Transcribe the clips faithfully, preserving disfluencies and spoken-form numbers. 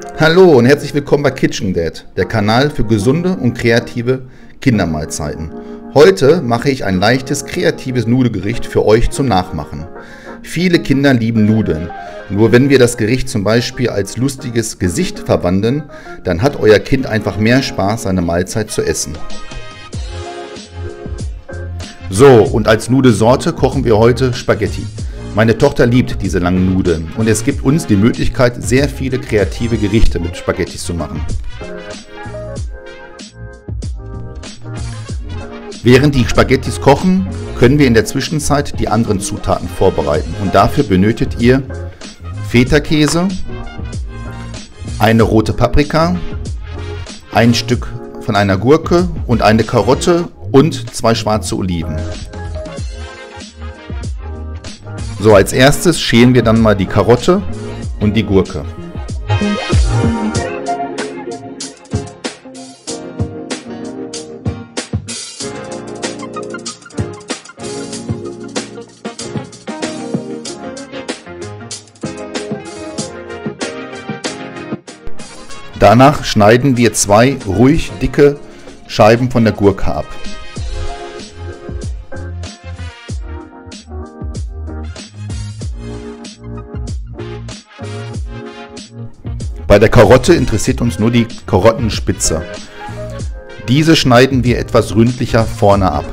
Hallo und herzlich willkommen bei Kitchen Dad, der Kanal für gesunde und kreative Kindermahlzeiten. Heute mache ich ein leichtes, kreatives Nudelgericht für euch zum Nachmachen. Viele Kinder lieben Nudeln, nur wenn wir das Gericht zum Beispiel als lustiges Gesicht verwandeln, dann hat euer Kind einfach mehr Spaß, seine Mahlzeit zu essen. So, und als Nudelsorte kochen wir heute Spaghetti. Meine Tochter liebt diese langen Nudeln und es gibt uns die Möglichkeit, sehr viele kreative Gerichte mit Spaghettis zu machen. Während die Spaghettis kochen, können wir in der Zwischenzeit die anderen Zutaten vorbereiten und dafür benötigt ihr Feta-Käse, eine rote Paprika, ein Stück von einer Gurke und eine Karotte und zwei schwarze Oliven. So, als erstes schälen wir dann mal die Karotte und die Gurke. Danach schneiden wir zwei ruhig dicke Scheiben von der Gurke ab. Bei der Karotte interessiert uns nur die Karottenspitze. Diese schneiden wir etwas ründlicher vorne ab.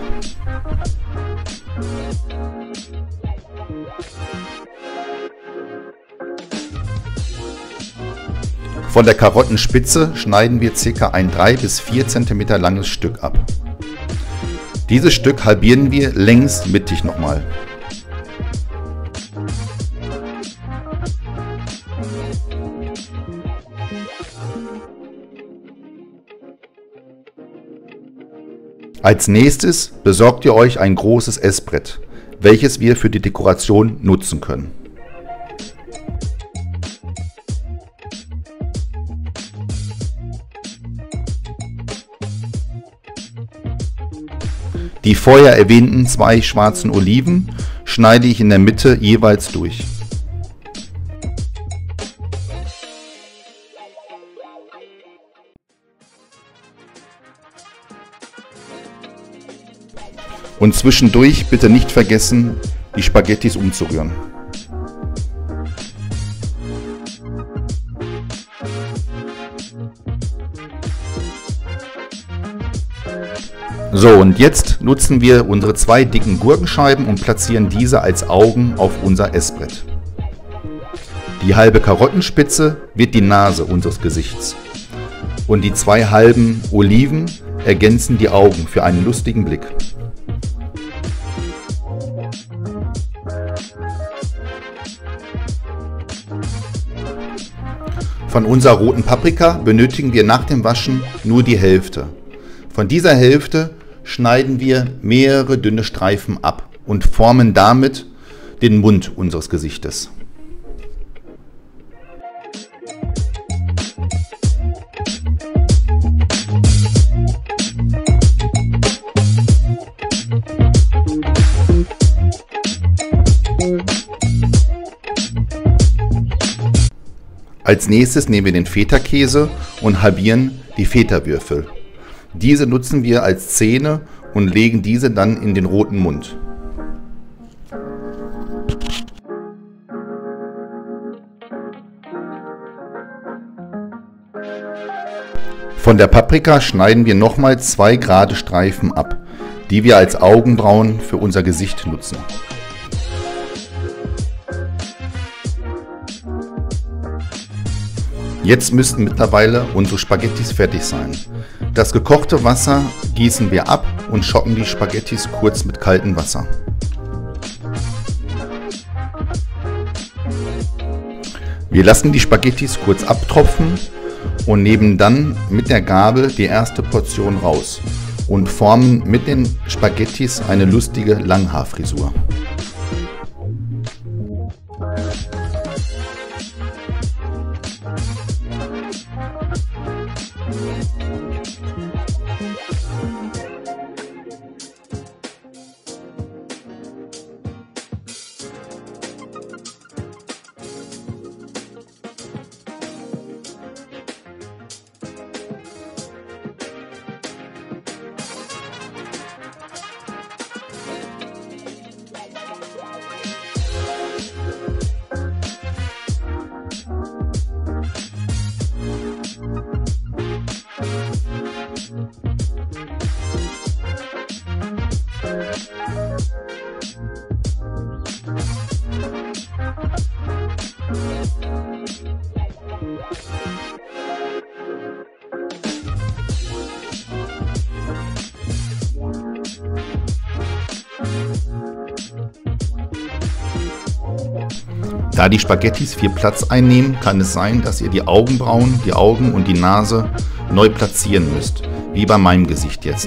Von der Karottenspitze schneiden wir ca. ein drei bis vier Zentimeter langes Stück ab. Dieses Stück halbieren wir längs mittig nochmal. Als nächstes besorgt ihr euch ein großes Essbrett, welches wir für die Dekoration nutzen können. Die vorher erwähnten zwei schwarzen Oliven schneide ich in der Mitte jeweils durch. Und zwischendurch bitte nicht vergessen, die Spaghettis umzurühren. So, und jetzt nutzen wir unsere zwei dicken Gurkenscheiben und platzieren diese als Augen auf unser Essbrett. Die halbe Karottenspitze wird die Nase unseres Gesichts. Und die zwei halben Oliven ergänzen die Augen für einen lustigen Blick. Von unserer roten Paprika benötigen wir nach dem Waschen nur die Hälfte. Von dieser Hälfte schneiden wir mehrere dünne Streifen ab und formen damit den Mund unseres Gesichtes. Als nächstes nehmen wir den Feta-Käse und halbieren die Feta-Würfel. Diese nutzen wir als Zähne und legen diese dann in den roten Mund. Von der Paprika schneiden wir nochmal zwei gerade Streifen ab, die wir als Augenbrauen für unser Gesicht nutzen. Jetzt müssten mittlerweile unsere Spaghettis fertig sein. Das gekochte Wasser gießen wir ab und schocken die Spaghettis kurz mit kaltem Wasser. Wir lassen die Spaghettis kurz abtropfen und nehmen dann mit der Gabel die erste Portion raus und formen mit den Spaghettis eine lustige Langhaarfrisur. Da die Spaghettis viel Platz einnehmen, kann es sein, dass ihr die Augenbrauen, die Augen und die Nase neu platzieren müsst, wie bei meinem Gesicht jetzt.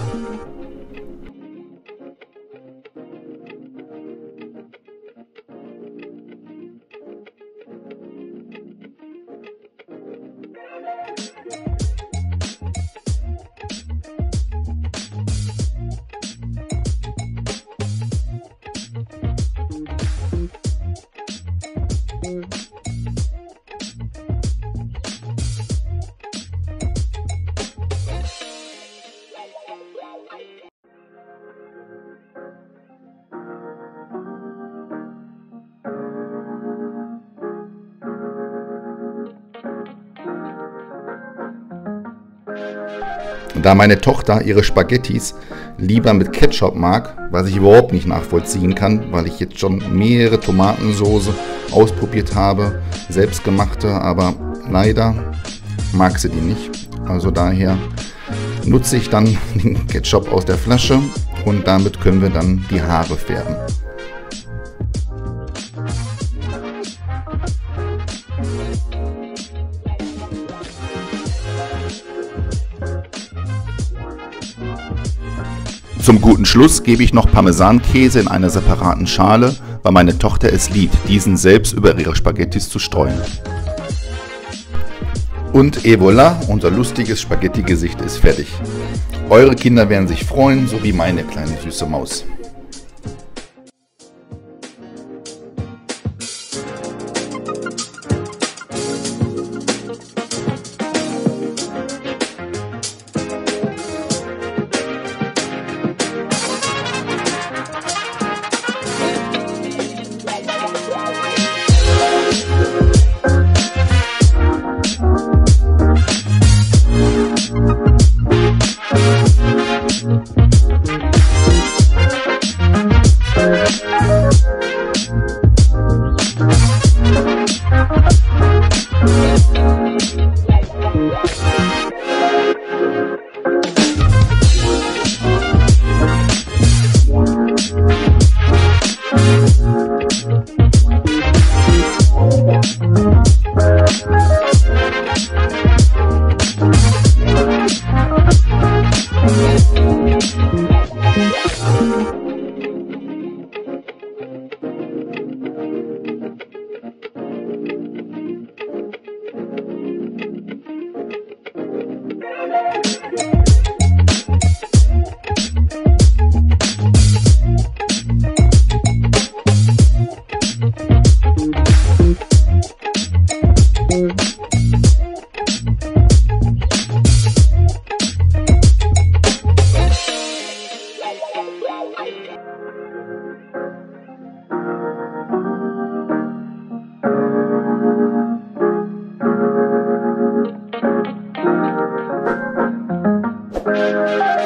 Da meine Tochter ihre Spaghettis lieber mit Ketchup mag, was ich überhaupt nicht nachvollziehen kann, weil ich jetzt schon mehrere Tomatensoße ausprobiert habe, selbstgemachte, aber leider mag sie die nicht. Also daher nutze ich dann den Ketchup aus der Flasche und damit können wir dann die Haare färben. Zum guten Schluss gebe ich noch Parmesankäse in einer separaten Schale, weil meine Tochter es liebt, diesen selbst über ihre Spaghettis zu streuen. Und et voilà, unser lustiges Spaghetti-Gesicht ist fertig. Eure Kinder werden sich freuen, so wie meine kleine süße Maus. Thank you.